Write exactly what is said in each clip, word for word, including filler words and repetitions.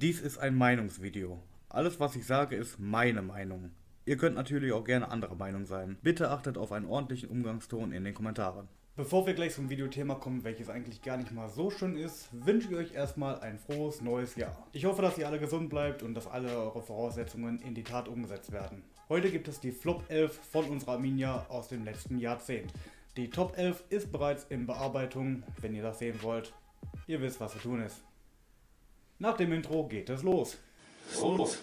Dies ist ein Meinungsvideo. Alles, was ich sage, ist meine Meinung. Ihr könnt natürlich auch gerne anderer Meinung sein. Bitte achtet auf einen ordentlichen Umgangston in den Kommentaren. Bevor wir gleich zum Videothema kommen, welches eigentlich gar nicht mal so schön ist, wünsche ich euch erstmal ein frohes neues Jahr. Ich hoffe, dass ihr alle gesund bleibt und dass alle eure Voraussetzungen in die Tat umgesetzt werden. Heute gibt es die Flop elf von unserer Arminia aus dem letzten Jahrzehnt. Die Top elf ist bereits in Bearbeitung, wenn ihr das sehen wollt. Ihr wisst, was zu tun ist. Nach dem Intro geht es los. So los.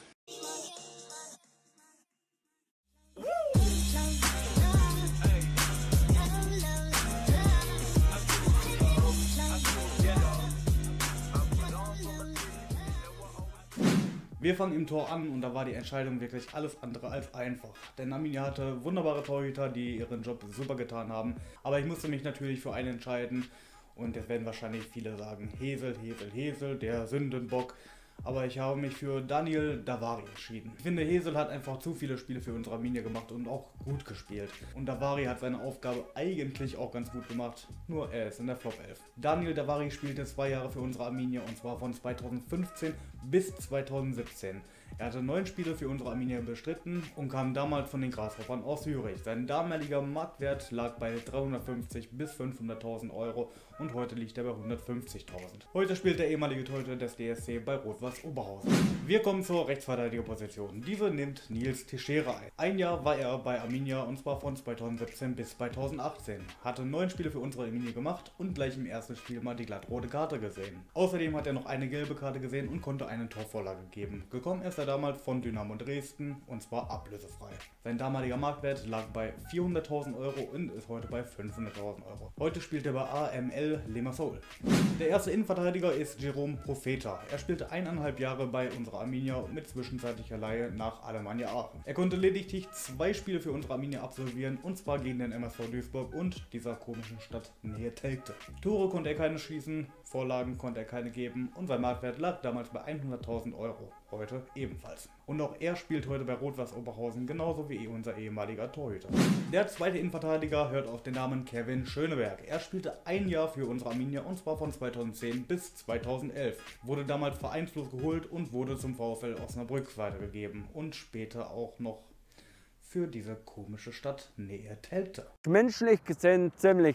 Wir fangen im Tor an und da war die Entscheidung wirklich alles andere als einfach. Denn Arminia hatte wunderbare Torhüter, die ihren Job super getan haben. Aber ich musste mich natürlich für einen entscheiden. Und jetzt werden wahrscheinlich viele sagen, Hesel, Hesel, Hesel, der Sündenbock. Aber ich habe mich für Daniel Davari entschieden. Ich finde, Hesel hat einfach zu viele Spiele für unsere Arminia gemacht und auch gut gespielt. Und Davari hat seine Aufgabe eigentlich auch ganz gut gemacht, nur er ist in der Flop elf. Daniel Davari spielte zwei Jahre für unsere Arminia und zwar von zweitausendfünfzehn bis zweitausendsiebzehn. Er hatte neun Spiele für unsere Arminia bestritten und kam damals von den Grasshoppern aus Zürich. Sein damaliger Marktwert lag bei dreihundertfünfzig bis fünfhunderttausend Euro und heute liegt er bei hundertfünfzigtausend. Heute spielt der ehemalige Torhüter des D S C bei Rot-Was Oberhausen. Wir kommen zur Rechtsverteidigerposition. Diese nimmt Nils Teixeira ein. Ein Jahr war er bei Arminia und zwar von zweitausendsiebzehn bis zweitausendachtzehn. Hatte neun Spiele für unsere Arminia gemacht und gleich im ersten Spiel mal die glattrote Karte gesehen. Außerdem hat er noch eine gelbe Karte gesehen und konnte eine Torvorlage geben. Gekommen ist er damals von Dynamo Dresden und zwar ablösefrei. Sein damaliger Marktwert lag bei vierhunderttausend Euro und ist heute bei fünfhunderttausend Euro. Heute spielt er bei A M L Limassol. Der erste Innenverteidiger ist Jerome Profeta. Er spielte eineinhalb Jahre bei unserer Arminia mit zwischenzeitlicher Leihe nach Alemannia Aachen. Er konnte lediglich zwei Spiele für unsere Arminia absolvieren und zwar gegen den M S V Duisburg und dieser komischen Stadt Nähe Telgte. Tore konnte er keine schießen, Vorlagen konnte er keine geben und sein Marktwert lag damals bei hunderttausend Euro. Heute ebenfalls. Und auch er spielt heute bei Rot-Was Oberhausen, genauso wie unser ehemaliger Torhüter. Der zweite Innenverteidiger hört auf den Namen Kevin Schöneberg. Er spielte ein Jahr für unsere Arminia und zwar von zweitausendzehn bis zweitausendelf. Wurde damals vereinslos geholt und wurde zum VfL Osnabrück weitergegeben und später auch noch für diese komische Stadt Nähe Telgte. Menschlich gesehen ziemlich.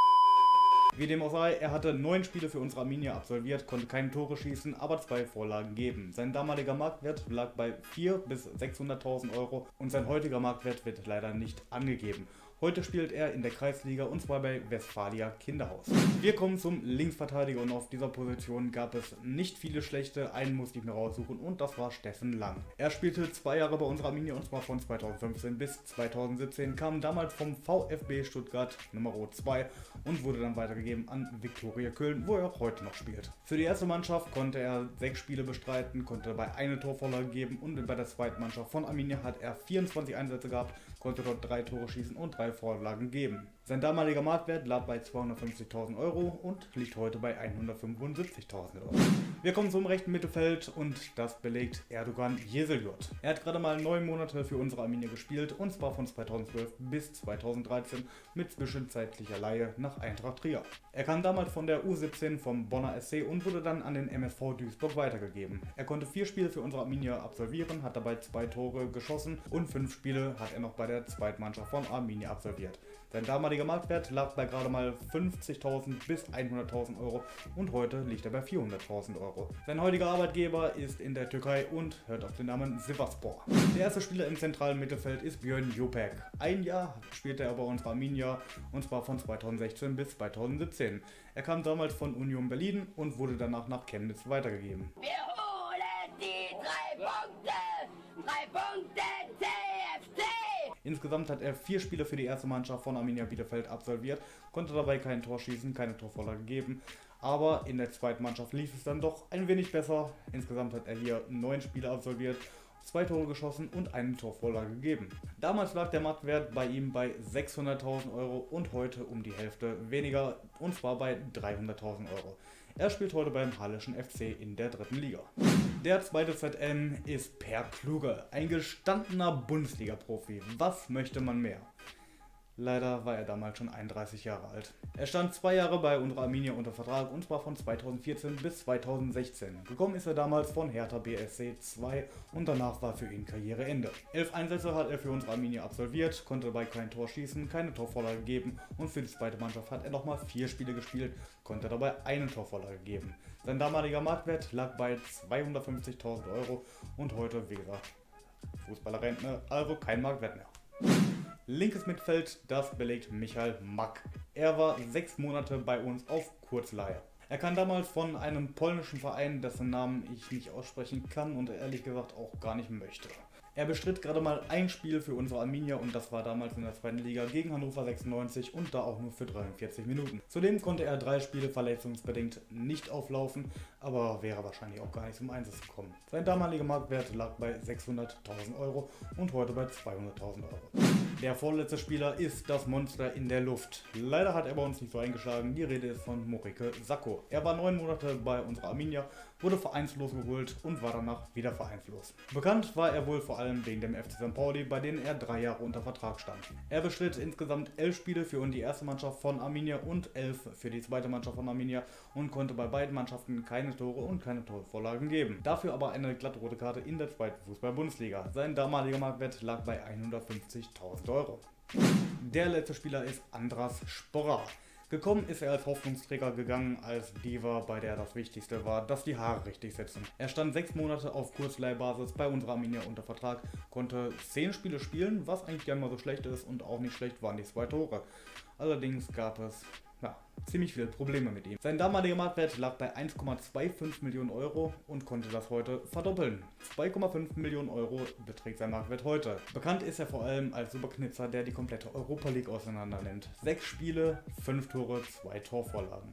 Wie dem auch sei, er hatte neun Spiele für unsere Arminia absolviert, konnte keine Tore schießen, aber zwei Vorlagen geben. Sein damaliger Marktwert lag bei vierhunderttausend bis sechshunderttausend Euro und sein heutiger Marktwert wird leider nicht angegeben. Heute spielt er in der Kreisliga und zwar bei Westfalia Kinderhaus. Wir kommen zum Linksverteidiger und auf dieser Position gab es nicht viele schlechte, einen musste ich mir raussuchen und das war Steffen Lang. Er spielte zwei Jahre bei unserer Arminia und zwar von zweitausendfünfzehn bis zweitausendsiebzehn, kam damals vom VfB Stuttgart Nummer zwei und wurde dann weitergegeben an Viktoria Köln, wo er auch heute noch spielt. Für die erste Mannschaft konnte er sechs Spiele bestreiten, konnte dabei eine Torvorlage geben und bei der zweiten Mannschaft von Arminia hat er vierundzwanzig Einsätze gehabt, konnte dort drei Tore schießen und drei Vorlagen geben. Sein damaliger Marktwert lag bei zweihundertfünfzigtausend Euro und liegt heute bei hundertfünfundsiebzigtausend Euro. Wir kommen zum rechten Mittelfeld und das belegt Erdogan Yeseljurt. Er hat gerade mal neun Monate für unsere Arminia gespielt und zwar von zweitausendzwölf bis zweitausenddreizehn mit zwischenzeitlicher Leihe nach Eintracht Trier. Er kam damals von der U siebzehn vom Bonner S C und wurde dann an den M S V Duisburg weitergegeben. Er konnte vier Spiele für unsere Arminia absolvieren, hat dabei zwei Tore geschossen und fünf Spiele hat er noch bei der Zweitmannschaft von Arminia absolviert. Sein damaliger Marktwert lag bei gerade mal fünfzigtausend bis hunderttausend Euro und heute liegt er bei vierhunderttausend Euro. Sein heutiger Arbeitgeber ist in der Türkei und hört auf den Namen Sivasspor. Der erste Spieler im zentralen Mittelfeld ist Björn Jopek. Ein Jahr spielte er bei unserer Arminia und zwar von zweitausendsechzehn bis zweitausendsiebzehn. Er kam damals von Union Berlin und wurde danach nach Chemnitz weitergegeben. Wir holen die drei Punkte! Drei Punkte C F C! Insgesamt hat er vier Spiele für die erste Mannschaft von Arminia Bielefeld absolviert, konnte dabei kein Tor schießen, keine Torvorlage geben, aber in der zweiten Mannschaft lief es dann doch ein wenig besser. Insgesamt hat er hier neun Spiele absolviert, zwei Tore geschossen und eine Torvorlage gegeben. Damals lag der Marktwert bei ihm bei sechshunderttausend Euro und heute um die Hälfte weniger und zwar bei dreihunderttausend Euro. Er spielt heute beim Halleschen F C in der dritten Liga. Der zweite Z M ist Per Kluge, ein gestandener Bundesliga-Profi. Was möchte man mehr? Leider war er damals schon einunddreißig Jahre alt. Er stand zwei Jahre bei unserer Arminia unter Vertrag und zwar von zweitausendvierzehn bis zweitausendsechzehn. Gekommen ist er damals von Hertha B S C zwei und danach war für ihn Karriereende. Elf Einsätze hat er für unsere Arminia absolviert, konnte dabei kein Tor schießen, keine Torvorlage geben und für die zweite Mannschaft hat er nochmal vier Spiele gespielt, konnte dabei eine Torvorlage geben. Sein damaliger Marktwert lag bei zweihundertfünfzigtausend Euro und heute, wie gesagt, Fußballerrentner, also kein Marktwert mehr. Linkes Mittelfeld, das belegt Michael Mack. Er war sechs Monate bei uns auf Kurzleihe. Er kam damals von einem polnischen Verein, dessen Namen ich nicht aussprechen kann und ehrlich gesagt auch gar nicht möchte. Er bestritt gerade mal ein Spiel für unsere Arminia und das war damals in der zweiten Liga gegen Hannover sechsundneunzig und da auch nur für dreiundvierzig Minuten. Zudem konnte er drei Spiele verletzungsbedingt nicht auflaufen, aber wäre wahrscheinlich auch gar nicht zum Einsatz gekommen. Sein damaliger Marktwert lag bei sechshunderttausend Euro und heute bei zweihunderttausend Euro. Der vorletzte Spieler ist das Monster in der Luft. Leider hat er bei uns nicht so eingeschlagen, die Rede ist von Morike Sacco. Er war neun Monate bei unserer Arminia, wurde vereinslos geholt und war danach wieder vereinslos. Bekannt war er wohl vor allem wegen dem F C Sankt Pauli, bei denen er drei Jahre unter Vertrag stand. Er bestritt insgesamt elf Spiele für die erste Mannschaft von Arminia und elf für die zweite Mannschaft von Arminia und konnte bei beiden Mannschaften keine Tore und keine Torvorlagen geben. Dafür aber eine glattrote Karte in der zweiten Fußball-Bundesliga. Sein damaliger Marktwert lag bei hundertfünfzigtausend Euro. Der letzte Spieler ist Andras Sporra. Gekommen ist er als Hoffnungsträger gegangen, als Diva, bei der das Wichtigste war, dass die Haare richtig sitzen. Er stand sechs Monate auf Kurzleihbasis bei unserer Arminia unter Vertrag, konnte zehn Spiele spielen, was eigentlich gar nicht mal so schlecht ist und auch nicht schlecht waren die zwei Tore. Allerdings gab es ja, ziemlich viele Probleme mit ihm. Sein damaliger Marktwert lag bei eins Komma fünfundzwanzig Millionen Euro und konnte das heute verdoppeln. zwei Komma fünf Millionen Euro beträgt sein Marktwert heute. Bekannt ist er vor allem als Superknipser, der die komplette Europa League auseinander nimmt. Sechs Spiele, fünf Tore, zwei Torvorlagen.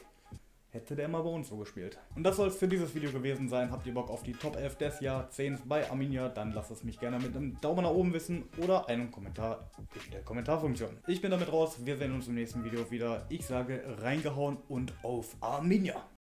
Hätte der mal bei uns so gespielt. Und das soll es für dieses Video gewesen sein. Habt ihr Bock auf die Top elf des Jahrzehnts bei Arminia? Dann lasst es mich gerne mit einem Daumen nach oben wissen oder einem Kommentar in der Kommentarfunktion. Ich bin damit raus. Wir sehen uns im nächsten Video wieder. Ich sage reingehauen und auf Arminia!